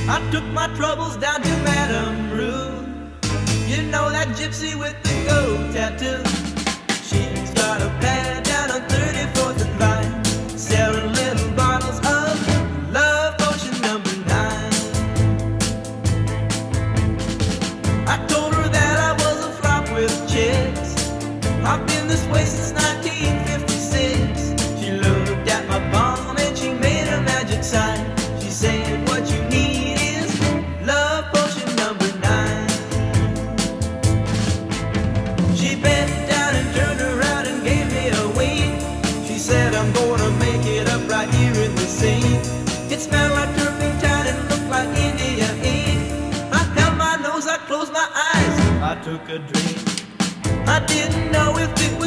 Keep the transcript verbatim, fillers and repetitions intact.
I took my troubles down to Madame Rue. You know that gypsy with the gold tattoo. She's got a pad down on thirty-fourth and Vine, selling little bottles of love potion number nine. I told her that I was a flop with chicks. I've been this way since nineteen fifty-six. She looked at my palm and she made a magic sign. She said, what you need is love potion number nine. She bent down and turned around and gave me a wink. She said, I'm gonna make it up right here in the sink. It smelled like turpentine and looked like India ink. I held my nose, I closed my eyes, I took a drink. I didn't know if it